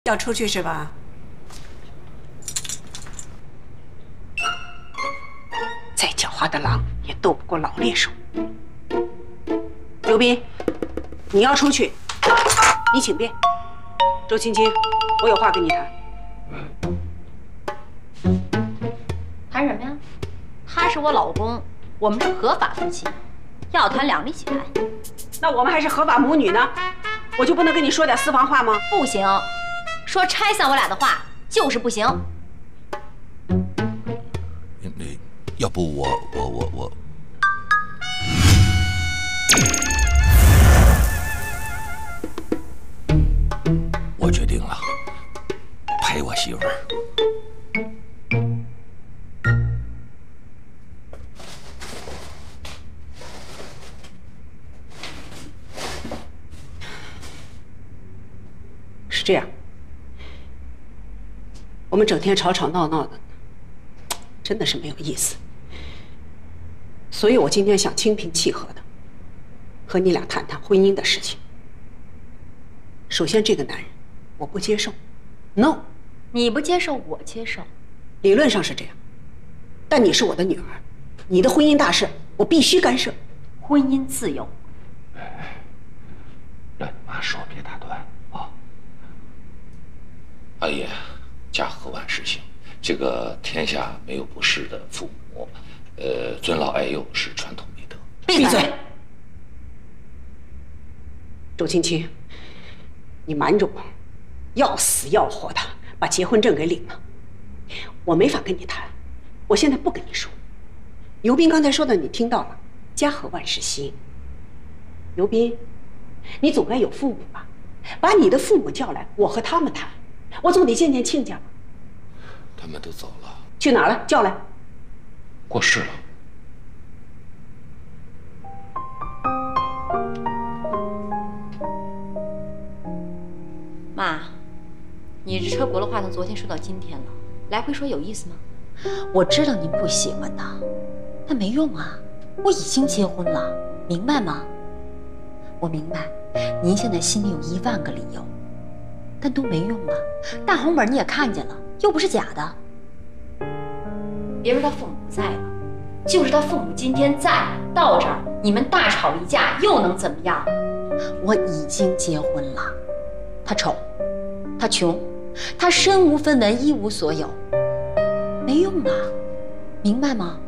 要出去是吧？再狡猾的狼也斗不过老猎手。刘斌，你要出去，你请便。周青青，我有话跟你谈。 谈什么呀？他是我老公，我们是合法夫妻，要谈两个一起谈。 那我们还是合法母女呢，我就不能跟你说点私房话吗？ 不行，说拆散我俩的话就是不行。 那要不我，我决定了，陪我媳妇儿。 是这样，我们整天吵吵闹闹的，真的是没有意思。所以我今天想心平气和的和你俩谈谈婚姻的事情。首先，这个男人我不接受 ，no。 你不接受，我接受。 理论上是这样，但你是我的女儿，你的婚姻大事我必须干涉。 婚姻自由。 让你妈说，别打断啊。阿姨，家和万事兴，这个天下没有不是的父母，尊老爱幼是传统美德。 闭嘴！周青青，你瞒着我，要死要活的把结婚证给领了，我没法跟你谈。我现在不跟你说。尤斌刚才说的你听到了，家和万事兴。尤斌，你总该有父母吧？把你的父母叫来，我和他们谈，我总得见见亲家吧。 他们都走了。 去哪儿了？叫来。 过世了。 妈，你这车轱辘话从昨天说到今天了，来回说有意思吗？我知道您不喜欢他，但没用啊，我已经结婚了，明白吗？我明白，您现在心里有10000个理由，但都没用啊。大红本你也看见了，又不是假的。别说他父母不在了，就是他父母今天在到这儿，你们大吵一架又能怎么样？我已经结婚了，他丑，他穷，他身无分文，一无所有，没用啊，明白吗？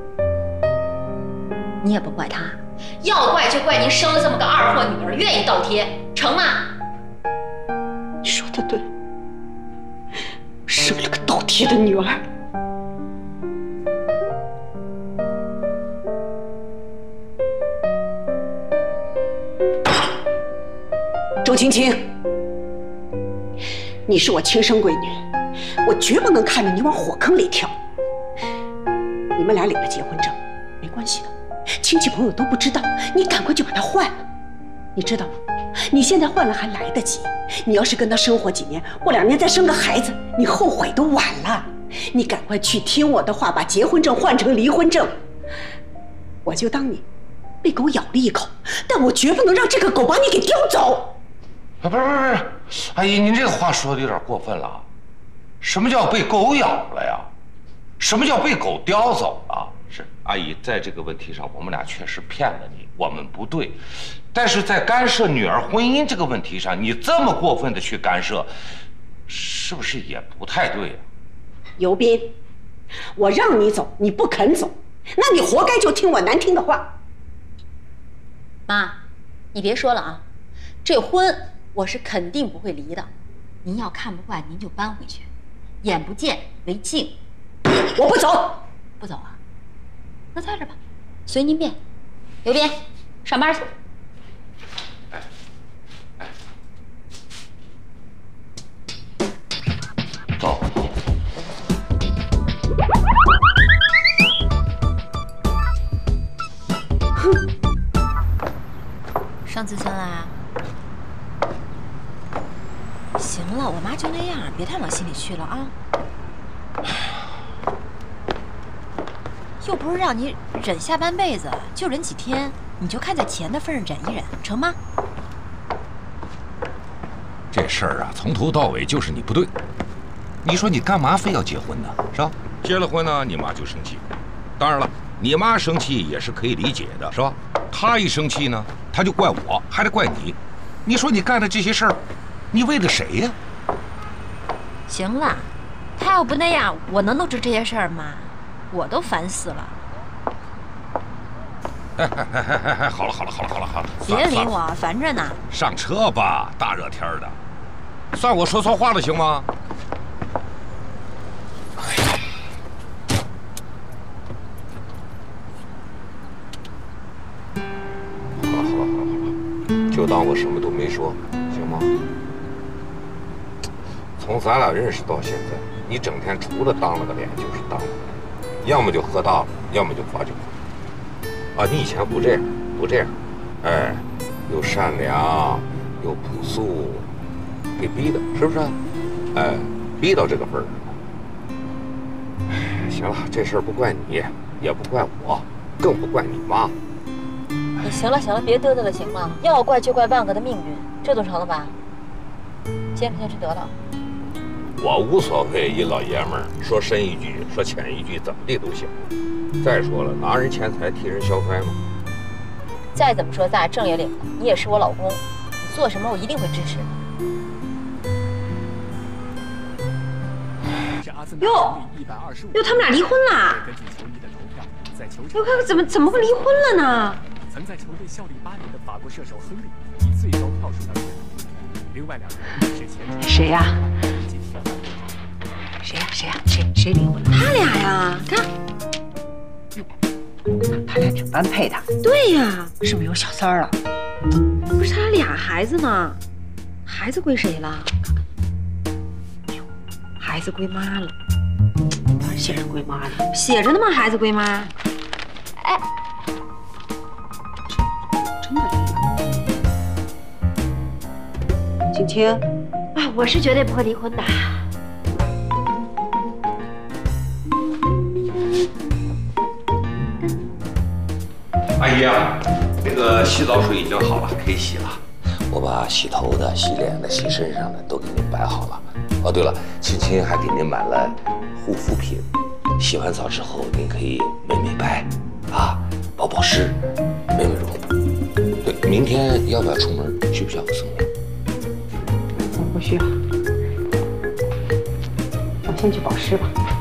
你也不怪他，要怪就怪您生了这么个二货女儿，愿意倒贴，成吗？ 你说的对，生了个倒贴的女儿。周青青，你是我亲生闺女，我绝不能看着你往火坑里跳。你们俩领了结婚证，没关系的，亲戚朋友都不知道，你赶快就把它换了。你知道吗？你现在换了还来得及，你要是跟他生活几年，过2年再生个孩子，你后悔都晚了。你赶快去听我的话，把结婚证换成离婚证。我就当你被狗咬了一口，但我绝不能让这个狗把你给叼走。 不是，阿姨，您这个话说的有点过分了。什么叫被狗咬了呀？什么叫被狗叼走了？是阿姨，在这个问题上，我们俩确实骗了你，我们不对。但是在干涉女儿婚姻这个问题上，你这么过分的去干涉，是不是也不太对呀？ 尤斌，我让你走，你不肯走，那你活该就听我难听的话。 妈，你别说了啊，这婚我是肯定不会离的。您要看不惯，您就搬回去，眼不见为净。 我不走。 不走啊？那在这吧，随您便。刘斌，上班去。 走。 哼。上自强啦？行了，我妈就那样，别太往心里去了啊。又不是让你忍下半辈子，就忍几天，你就看在钱的份上忍一忍，成吗？ 这事儿啊，从头到尾就是你不对。你说你干嘛非要结婚呢？是吧？结了婚呢，你妈就生气。当然了，你妈生气也是可以理解的，是吧？她一生气呢，她就怪我，还得怪你。你说你干的这些事儿，你为了谁呀？ 行了，他要不那样，我能弄出这些事儿吗？我都烦死了。 好了， 别理我，烦着呢。 上车吧，大热天的，算我说错话了行吗？好了，就当我什么都没说，行吗？从咱俩认识到现在，你整天除了当了个脸就是当了个脸，要么就喝大了，要么就罚酒。啊，你以前不这样，哎，又善良又朴素，给逼的，是不是？哎，逼到这个份儿上了。哎，行了，这事儿不怪你，也不怪我，更不怪你妈。 你行了，别嘚嘚了，行吗？要怪就怪万哥的命运，这就成了吧？先不先吃得了？ 我无所谓，一老爷们儿说深一句，说浅一句，怎么地都行。再说了，拿人钱财替人消灾嘛。 再怎么说，咱俩证也领了，你也是我老公，你做什么我一定会支持的。哟，他们俩离婚了？哟，看怎么会离婚了呢？ 曾在球队效力8年的法国射手亨利以最高票数当选。另外2人是前谁呀？谁离婚了？ 他俩呀，看。 他俩挺般配的。 对呀， 是不是有小三儿了？ 不是他俩孩子呢？孩子归谁了？孩子归妈了。 哪儿写着归妈呢？ 写着呢吗？孩子归妈。哎， 真的离了？青青， 啊，我是绝对不会离婚的。 阿姨啊，那个洗澡水已经好了，可以洗了。我把洗头的、洗脸的、洗身上的都给您摆好了。哦，对了，青青还给您买了护肤品，洗完澡之后您可以美美白，啊，保湿，美美容。对，明天要不要出门？需不需要我送你？ 我不需要，我先去保湿吧。